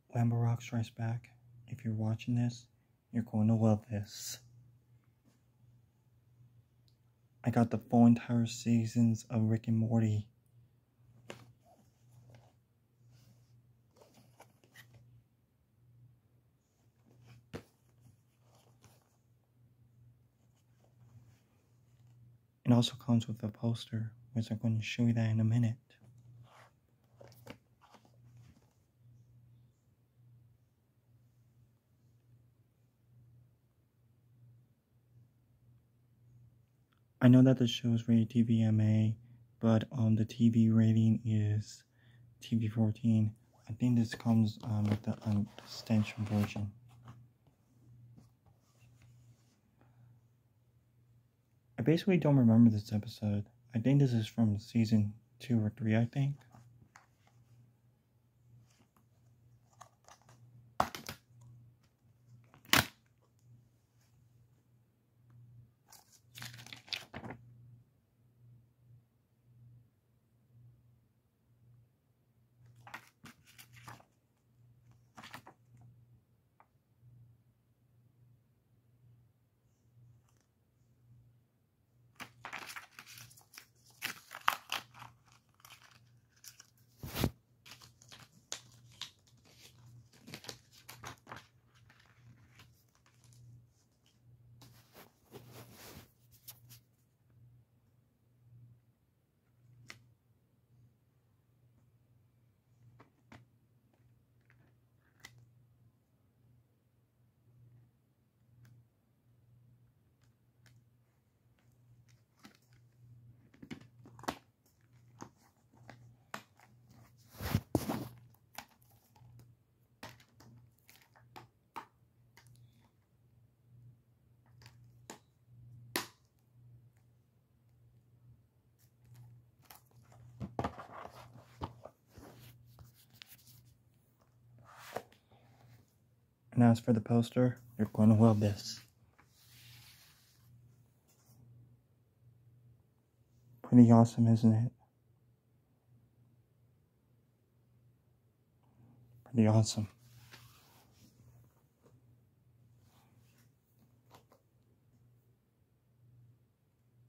Lambo Rock Strikes Back. If you're watching this, you're going to love this. I got the full entire seasons of Rick and Morty. It also comes with a poster, which I'm going to show you that in a minute. I know that the show is rated TVMA, but the TV rating is TV-14. I think this comes with the extension version. I basically don't remember this episode. I think this is from season 2 or 3, I think. And as for the poster, you're going to love this. Pretty awesome, isn't it? Pretty awesome.